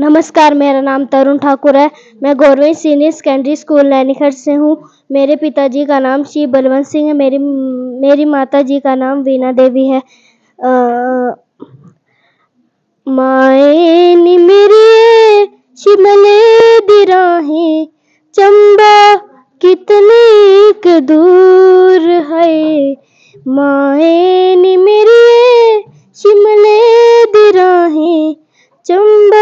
नमस्कार, मेरा नाम तरुण ठाकुर है। मैं government senior secondary school Nainikhat से हूँ। मेरे पिताजी का नाम श्री बलवंत सिंह है। मेरी माता जी का नाम वीणा देवी है। माए नी मेरी शिमले दी राहें, चंबा कितनी दूर है। माए नी मेरी शिमले दी राहें, चंबा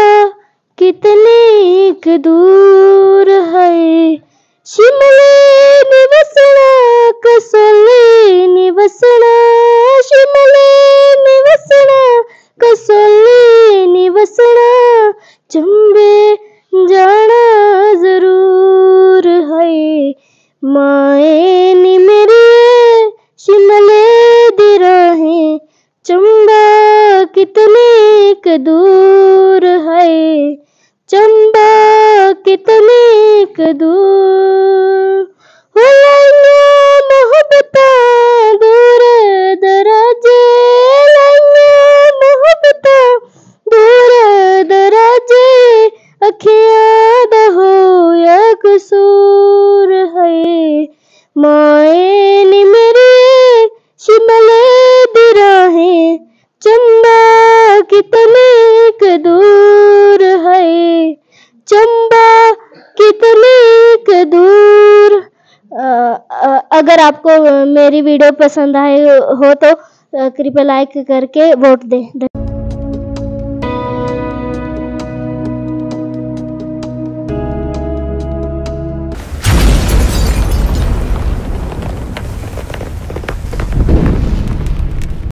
कितनी दूर है। शिमले निवसना कसोली निवसना, शिमले निवसना कसोली निवसना, चंबे जाना जरूर है। माए नी मेरी शिमले दी राहें, चंबा कितनी दूर है, चंबा कितनी दूर। हो लाइयां मोहब्बतां दूर दराजे, लाइयां मोहब्बतां दूर दराजे, अखियां दा होया कसूर है। माए नी मेरी शिमले दी राहें, चंबा कितनी दूर है, चंबा कितनी दूर। अगर आपको मेरी वीडियो पसंद आए हो तो कृपया लाइक करके वोट दें।